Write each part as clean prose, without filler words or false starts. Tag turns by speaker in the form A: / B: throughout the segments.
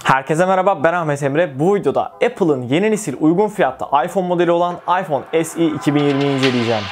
A: Herkese merhaba, ben Ahmet Emre. Bu videoda Apple'ın yeni nesil uygun fiyatta iPhone modeli olan iPhone SE 2020'yi inceleyeceğim.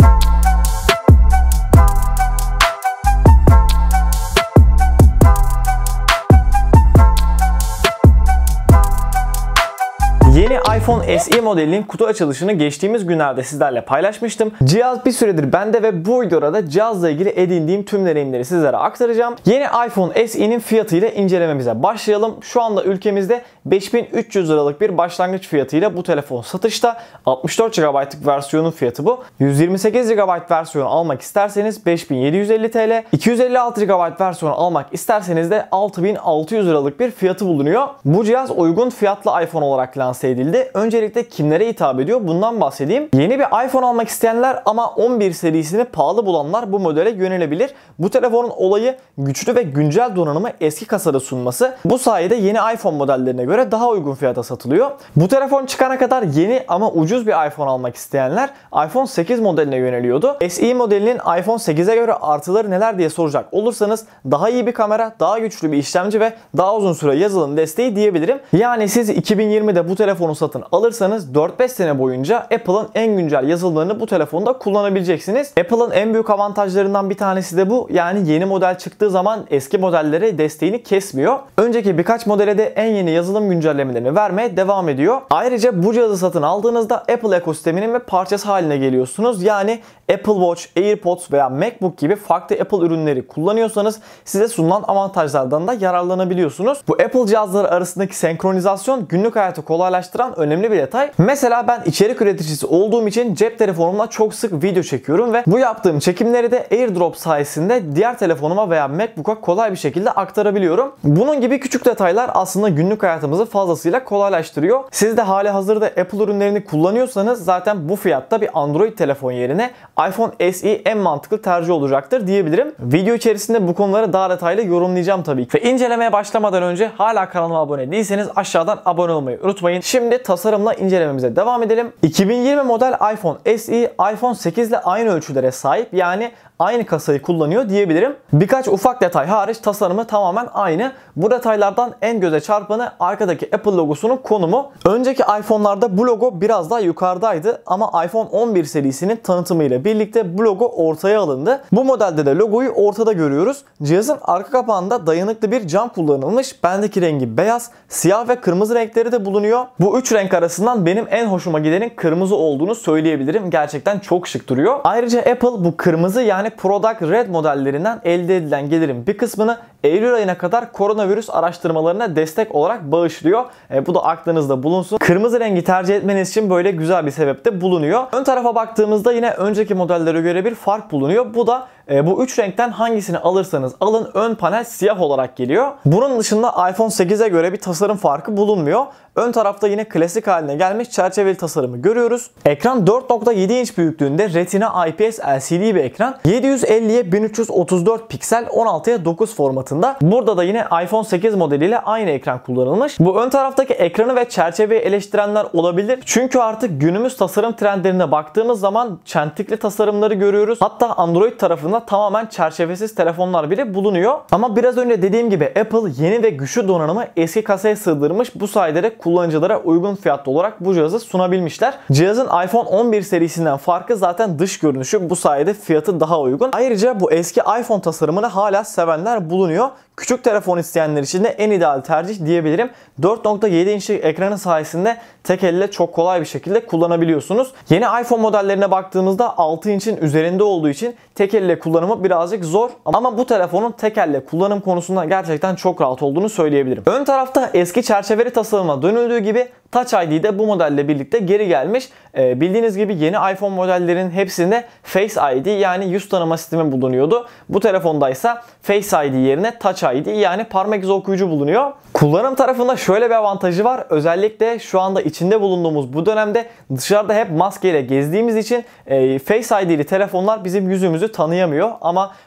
A: Yeni iPhone SE modelinin kutu açılışını geçtiğimiz günlerde sizlerle paylaşmıştım. Cihaz bir süredir bende ve bu videoda da cihazla ilgili edindiğim tüm deneyimleri sizlere aktaracağım. Yeni iPhone SE'nin fiyatıyla incelememize başlayalım. Şu anda ülkemizde 5300 liralık bir başlangıç fiyatıyla bu telefon satışta. 64 GB'lık versiyonun fiyatı bu. 128 GB versiyonu almak isterseniz 5750 TL. 256 GB versiyonu almak isterseniz de 6600 liralık bir fiyatı bulunuyor. Bu cihaz uygun fiyatlı iPhone olarak lanse edildi. Öncelikle kimlere hitap ediyor? Bundan bahsedeyim. Yeni bir iPhone almak isteyenler ama 11 serisini pahalı bulanlar bu modele yönelebilir. Bu telefonun olayı güçlü ve güncel donanımı eski kasada sunması. Bu sayede yeni iPhone modellerine göre daha uygun fiyata satılıyor. Bu telefon çıkana kadar yeni ama ucuz bir iPhone almak isteyenler iPhone 8 modeline yöneliyordu. SE modelinin iPhone 8'e göre artıları neler diye soracak olursanız daha iyi bir kamera, daha güçlü bir işlemci ve daha uzun süre yazılım desteği diyebilirim. Yani siz 2020'de bu telefonu satın alırsanız 4-5 sene boyunca Apple'ın en güncel yazılımlarını bu telefonda kullanabileceksiniz. Apple'ın en büyük avantajlarından bir tanesi de bu. Yani yeni model çıktığı zaman eski modellere desteğini kesmiyor. Önceki birkaç modele de en yeni yazılım güncellemelerini vermeye devam ediyor. Ayrıca bu cihazı satın aldığınızda Apple ekosisteminin bir parçası haline geliyorsunuz. Yani Apple Watch, AirPods veya MacBook gibi farklı Apple ürünleri kullanıyorsanız size sunulan avantajlardan da yararlanabiliyorsunuz. Bu Apple cihazları arasındaki senkronizasyon günlük hayatı kolaylaştıran önemli bir detay. Mesela ben içerik üreticisi olduğum için cep telefonumla çok sık video çekiyorum ve bu yaptığım çekimleri de AirDrop sayesinde diğer telefonuma veya MacBook'a kolay bir şekilde aktarabiliyorum. Bunun gibi küçük detaylar aslında günlük hayatımızı fazlasıyla kolaylaştırıyor. Siz de hali hazırda Apple ürünlerini kullanıyorsanız zaten bu fiyatta bir Android telefon yerine iPhone SE en mantıklı tercih olacaktır diyebilirim. Video içerisinde bu konuları daha detaylı yorumlayacağım tabii ki. Ve incelemeye başlamadan önce hala kanalıma abone değilseniz aşağıdan abone olmayı unutmayın. Şimdi tasarımla incelememize devam edelim. 2020 model iPhone SE, iPhone 8 ile aynı ölçülere sahip, yani aynı kasayı kullanıyor diyebilirim. Birkaç ufak detay hariç tasarımı tamamen aynı. Bu detaylardan en göze çarpanı arkadaki Apple logosunun konumu. Önceki iPhone'larda bu logo biraz daha yukarıdaydı ama iPhone 11 serisinin tanıtımıyla birlikte bu logo ortaya alındı. Bu modelde de logoyu ortada görüyoruz. Cihazın arka kapağında dayanıklı bir cam kullanılmış. Bendeki rengi beyaz, siyah ve kırmızı renkleri de bulunuyor. Bu üç renk arasından benim en hoşuma gidenin kırmızı olduğunu söyleyebilirim. Gerçekten çok şık duruyor. Ayrıca Apple bu kırmızı yani Product Red modellerinden elde edilen gelirin bir kısmını Eylül ayına kadar koronavirüs araştırmalarına destek olarak bağışlıyor. Bu da aklınızda bulunsun. Kırmızı rengi tercih etmeniz için böyle güzel bir sebep de bulunuyor. Ön tarafa baktığımızda yine önceki modellere göre bir fark bulunuyor. Bu da bu üç renkten hangisini alırsanız alın ön panel siyah olarak geliyor. Bunun dışında iPhone 8'e göre bir tasarım farkı bulunmuyor. Ön tarafta yine klasik haline gelmiş çerçeveli tasarımı görüyoruz. Ekran 4.7 inç büyüklüğünde Retina IPS LCD bir ekran. 750'ye 1334 piksel 16'ya 9 formatında. Burada da yine iPhone 8 modeliyle aynı ekran kullanılmış. Bu ön taraftaki ekranı ve çerçeveyi eleştirenler olabilir. Çünkü artık günümüz tasarım trendlerine baktığımız zaman çentikli tasarımları görüyoruz. Hatta Android tarafında tamamen çerçevesiz telefonlar bile bulunuyor. Ama biraz önce dediğim gibi Apple yeni ve güçlü donanımı eski kasaya sığdırmış. Bu sayede de kullanıcılara uygun fiyatlı olarak bu cihazı sunabilmişler. Cihazın iPhone 11 serisinden farkı zaten dış görünüşü. Bu sayede fiyatı daha uygun. Ayrıca bu eski iPhone tasarımını hala sevenler bulunuyor. Küçük telefon isteyenler için de en ideal tercih diyebilirim. 4.7 inçlik ekranı sayesinde tek elle çok kolay bir şekilde kullanabiliyorsunuz. Yeni iPhone modellerine baktığımızda 6 inçin üzerinde olduğu için tek elle kullanımı birazcık zor. Ama bu telefonun tek elle kullanım konusunda gerçekten çok rahat olduğunu söyleyebilirim. Ön tarafta eski çerçeveli tasarıma dönüldüğü gibi Touch ID de bu modelle birlikte geri gelmiş. Bildiğiniz gibi yeni iPhone modellerinin hepsinde Face ID yani yüz tanıma sistemi bulunuyordu. Bu telefondaysa Face ID yerine Touch ID yani parmak izi okuyucu bulunuyor. Kullanım tarafında şöyle bir avantajı var. Özellikle şu anda içinde bulunduğumuz bu dönemde dışarıda hep maskeyle gezdiğimiz için Face ID'li telefonlar bizim yüzümüzü tanıyamıyor. Ama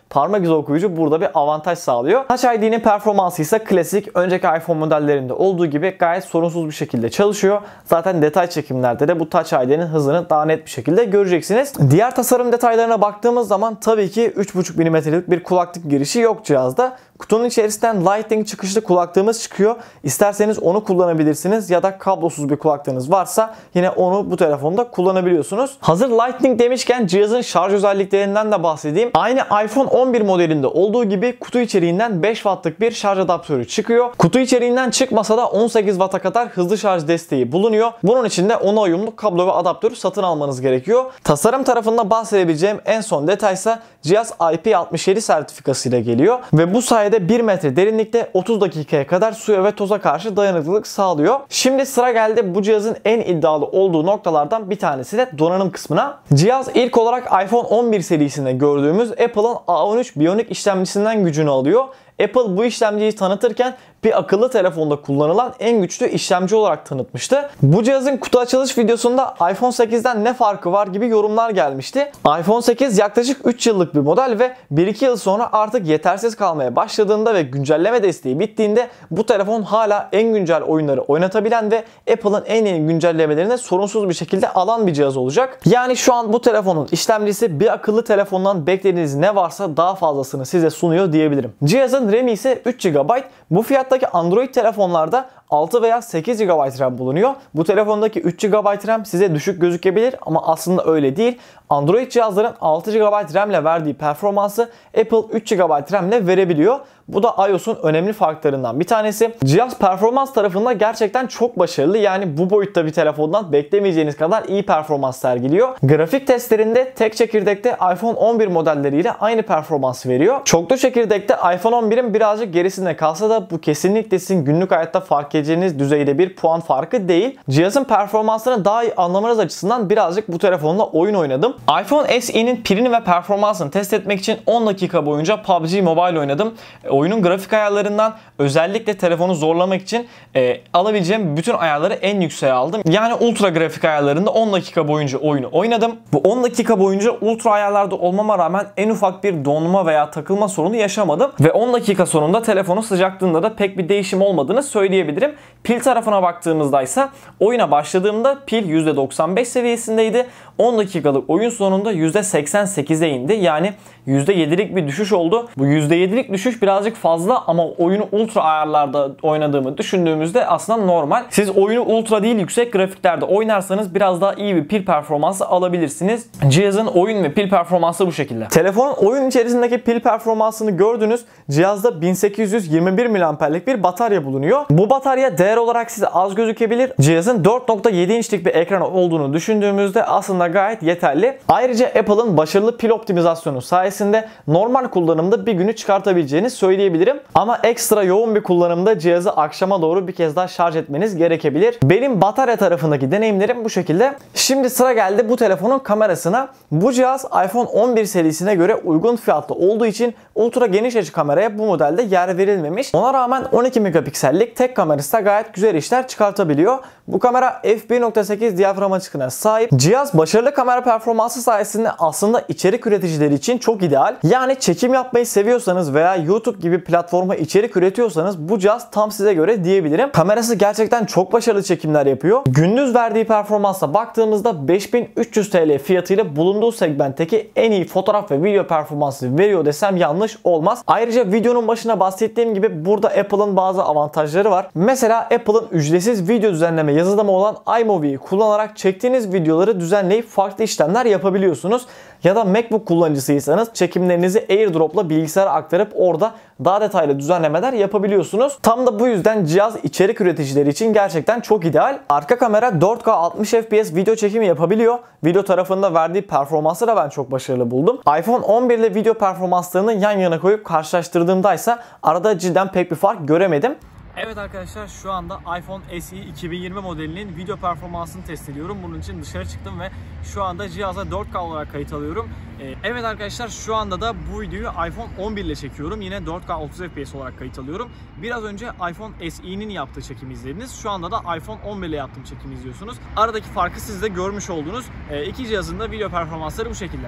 A: parmak izi okuyucu burada bir avantaj sağlıyor. Touch ID'nin performansı ise klasik önceki iPhone modellerinde olduğu gibi gayet sorunsuz bir şekilde çalışıyor. Zaten detay çekimlerde de bu Touch ID'nin hızını daha net bir şekilde göreceksiniz. Diğer tasarım detaylarına baktığımız zaman tabii ki 3.5 mm'lik bir kulaklık girişi yok cihazda. Kutunun içerisinden Lightning çıkışlı kulaklığımız çıkıyor. İsterseniz onu kullanabilirsiniz ya da kablosuz bir kulaklığınız varsa yine onu bu telefonda kullanabiliyorsunuz. Hazır Lightning demişken cihazın şarj özelliklerinden de bahsedeyim. Aynı iPhone 11 modelinde olduğu gibi kutu içeriğinden 5 wattlık bir şarj adaptörü çıkıyor. Kutu içeriğinden çıkmasa da 18 watt'a kadar hızlı şarj desteği bulunuyor. Bunun için de ona uyumlu kablo ve adaptörü satın almanız gerekiyor. Tasarım tarafında bahsedebileceğim en son detaysa cihaz IP67 sertifikasıyla geliyor ve bu sayede 1 metre derinlikte 30 dakikaya kadar suya ve toza karşı dayanıklılık sağlıyor. Şimdi sıra geldi bu cihazın en iddialı olduğu noktalardan bir tanesi de donanım kısmına. Cihaz ilk olarak iPhone 11 serisinde gördüğümüz Apple'ın A13 Bionic işlemcisinden gücünü alıyor. Apple bu işlemciyi tanıtırken bir akıllı telefonda kullanılan en güçlü işlemci olarak tanıtmıştı. Bu cihazın kutu açılış videosunda iPhone 8'den ne farkı var gibi yorumlar gelmişti. iPhone 8 yaklaşık 3 yıllık bir model ve 1-2 yıl sonra artık yetersiz kalmaya başladığında ve güncelleme desteği bittiğinde bu telefon hala en güncel oyunları oynatabilen ve Apple'ın en yeni güncellemelerini sorunsuz bir şekilde alan bir cihaz olacak. Yani şu an bu telefonun işlemcisi bir akıllı telefondan beklediğiniz ne varsa daha fazlasını size sunuyor diyebilirim. Cihazın RAM'i ise 3 GB. Bu fiyattaki Android telefonlarda 6 veya 8 GB RAM bulunuyor. Bu telefondaki 3 GB RAM size düşük gözükebilir ama aslında öyle değil. Android cihazların 6 GB RAM ile verdiği performansı Apple 3 GB RAM ile verebiliyor. Bu da iOS'un önemli farklarından bir tanesi. Cihaz performans tarafında gerçekten çok başarılı. Yani bu boyutta bir telefondan beklemeyeceğiniz kadar iyi performans sergiliyor. Grafik testlerinde tek çekirdekte iPhone 11 modelleriyle aynı performansı veriyor. Çoklu çekirdekte iPhone 11'in birazcık gerisinde kalsa da bu kesinlikle sizin günlük hayatta fark edeceğiniz düzeyde bir puan farkı değil. Cihazın performansını daha iyi anlamanız açısından birazcık bu telefonla oyun oynadım. iPhone SE'nin pilini ve performansını test etmek için 10 dakika boyunca PUBG Mobile oynadım. Oyunun grafik ayarlarından özellikle telefonu zorlamak için alabileceğim bütün ayarları en yükseğe aldım. Yani ultra grafik ayarlarında 10 dakika boyunca oyunu oynadım. Bu 10 dakika boyunca ultra ayarlarda olmama rağmen en ufak bir donma veya takılma sorunu yaşamadım. Ve 10 dakika sonunda telefonun sıcaklığında da pek bir değişim olmadığını söyleyebilirim. Pil tarafına baktığımızda ise oyuna başladığımda pil %95 seviyesindeydi. 10 dakikalık oyun sonunda %88'e indi. Yani %7'lik bir düşüş oldu. Bu %7'lik düşüş birazcık fazla ama oyunu ultra ayarlarda oynadığımı düşündüğümüzde aslında normal. Siz oyunu ultra değil yüksek grafiklerde oynarsanız biraz daha iyi bir pil performansı alabilirsiniz. Cihazın oyun ve pil performansı bu şekilde. Telefonun oyun içerisindeki pil performansını gördünüz. Cihazda 1821 mAh'lik bir batarya bulunuyor. Bu batarya değer olarak size az gözükebilir. Cihazın 4.7 inçlik bir ekranı olduğunu düşündüğümüzde aslında gayet yeterli. Ayrıca Apple'ın başarılı pil optimizasyonu sayesinde normal kullanımda bir günü çıkartabileceğini söyleyebilirim. Ama ekstra yoğun bir kullanımda cihazı akşama doğru bir kez daha şarj etmeniz gerekebilir. Benim batarya tarafındaki deneyimlerim bu şekilde. Şimdi sıra geldi bu telefonun kamerasına. Bu cihaz iPhone 11 serisine göre uygun fiyatlı olduğu için ultra geniş açı kameraya bu modelde yer verilmemiş. Ona rağmen 12 megapiksellik tek kamerası da gayet güzel işler çıkartabiliyor. Bu kamera f1.8 diyafram açıklığına sahip. Cihaz başarılı kamera performansı sayesinde aslında içerik üreticileri için çok ideal. Yani çekim yapmayı seviyorsanız veya YouTube gibi platforma içerik üretiyorsanız bu cihaz tam size göre diyebilirim. Kamerası gerçekten çok başarılı çekimler yapıyor. Gündüz verdiği performansa baktığımızda 5300 TL fiyatıyla bulunduğu segmentteki en iyi fotoğraf ve video performansı veriyor desem yanlış olmaz. Ayrıca videonun başına bahsettiğim gibi burada Apple'ın bazı avantajları var. Mesela Apple'ın ücretsiz video düzenleme yazılımı olan iMovie'yi kullanarak çektiğiniz videoları düzenleyip farklı işlemler yapabiliyorsunuz. Ya da MacBook kullanıcısıysanız çekimlerinizi AirDrop'la bilgisayara aktarıp orada daha detaylı düzenlemeler yapabiliyorsunuz. Tam da bu yüzden cihaz içerik üreticileri için gerçekten çok ideal. Arka kamera 4K 60 FPS video çekimi yapabiliyor. Video tarafında verdiği performansı da ben çok başarılı buldum. iPhone 11 ile video performanslarını yan yana koyup karşılaştırdığımda ise arada cidden pek bir fark göremedim. Evet arkadaşlar, şu anda iPhone SE 2020 modelinin video performansını test ediyorum. Bunun için dışarı çıktım ve şu anda cihaza 4K olarak kayıt alıyorum. Evet arkadaşlar, şu anda da bu videoyu iPhone 11 ile çekiyorum. Yine 4K 30 FPS olarak kayıt alıyorum. Biraz önce iPhone SE'nin yaptığı çekimi izlediniz. Şu anda da iPhone 11 ile yaptığım çekimi izliyorsunuz. Aradaki farkı siz de görmüş oldunuz. İki cihazın da video performansları bu şekilde.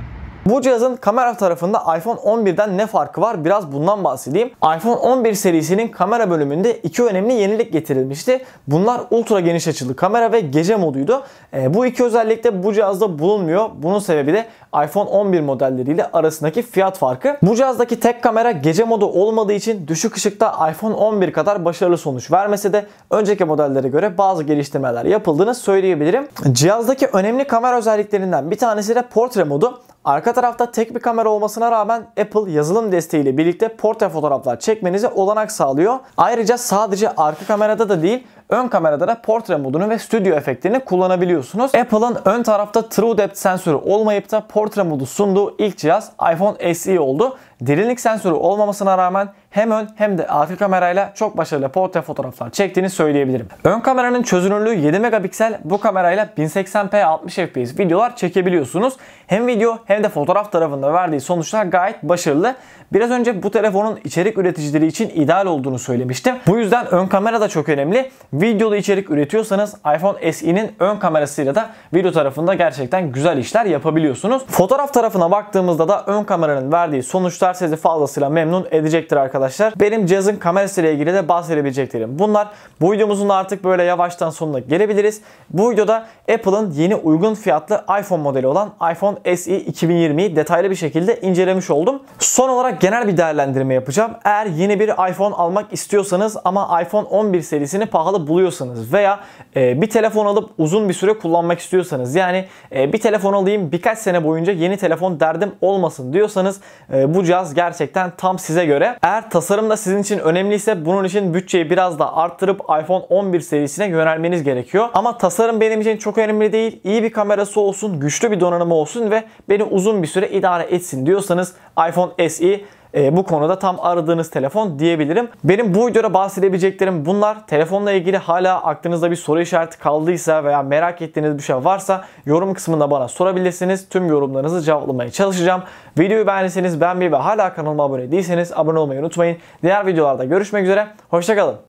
A: Bu cihazın kamera tarafında iPhone 11'den ne farkı var? Biraz bundan bahsedeyim. iPhone 11 serisinin kamera bölümünde iki önemli yenilik getirilmişti. Bunlar ultra geniş açılı kamera ve gece moduydu. Bu iki özellik de bu cihazda bulunmuyor. Bunun sebebi de iPhone 11 modelleriyle arasındaki fiyat farkı. Bu cihazdaki tek kamera gece modu olmadığı için düşük ışıkta iPhone 11 kadar başarılı sonuç vermese de önceki modellere göre bazı geliştirmeler yapıldığını söyleyebilirim. Cihazdaki önemli kamera özelliklerinden bir tanesi de portre modu. Arka tarafta tek bir kamera olmasına rağmen Apple yazılım desteğiyle birlikte portre fotoğraflar çekmenize olanak sağlıyor. Ayrıca sadece arka kamerada da değil, ön kamerada da portre modunu ve stüdyo efektlerini kullanabiliyorsunuz. Apple'ın ön tarafta True Depth sensörü olmayıp da portre modu sunduğu ilk cihaz iPhone SE oldu. Derinlik sensörü olmamasına rağmen hem ön hem de arka kamerayla çok başarılı portre fotoğraflar çektiğini söyleyebilirim. Ön kameranın çözünürlüğü 7 megapiksel. Bu kamerayla 1080p 60 fps videolar çekebiliyorsunuz. Hem video hem de fotoğraf tarafında verdiği sonuçlar gayet başarılı. Biraz önce bu telefonun içerik üreticileri için ideal olduğunu söylemiştim. Bu yüzden ön kamera da çok önemli. Videolu içerik üretiyorsanız iPhone SE'nin ön kamerasıyla da video tarafında gerçekten güzel işler yapabiliyorsunuz. Fotoğraf tarafına baktığımızda da ön kameranın verdiği sonuçlar sizi fazlasıyla memnun edecektir arkadaşlar. Benim cihazın kamerasıyla ilgili de bahsedebileceklerim bunlar. Bu videomuzun artık böyle yavaştan sonuna gelebiliriz. Bu videoda Apple'ın yeni uygun fiyatlı iPhone modeli olan iPhone SE 2020'yi detaylı bir şekilde incelemiş oldum. Son olarak genel bir değerlendirme yapacağım. Eğer yeni bir iPhone almak istiyorsanız ama iPhone 11 serisini pahalı buluyorsanız veya bir telefon alıp uzun bir süre kullanmak istiyorsanız, yani bir telefon alayım birkaç sene boyunca yeni telefon derdim olmasın diyorsanız bu cihaz gerçekten tam size göre. Eğer tasarım da sizin için önemliyse bunun için bütçeyi biraz da arttırıp iPhone 11 serisine yönelmeniz gerekiyor. Ama tasarım benim için çok önemli değil. İyi bir kamerası olsun, güçlü bir donanımı olsun ve beni uzun bir süre idare etsin diyorsanız iPhone SE bu konuda tam aradığınız telefon diyebilirim. Benim bu videoda bahsedebileceklerim bunlar. Telefonla ilgili hala aklınızda bir soru işareti kaldıysa veya merak ettiğiniz bir şey varsa yorum kısmında bana sorabilirsiniz. Tüm yorumlarınızı cevaplamaya çalışacağım. Videoyu beğendiyseniz beğenmeyi ve hala kanalıma abone değilseniz abone olmayı unutmayın. Diğer videolarda görüşmek üzere. Hoşça kalın.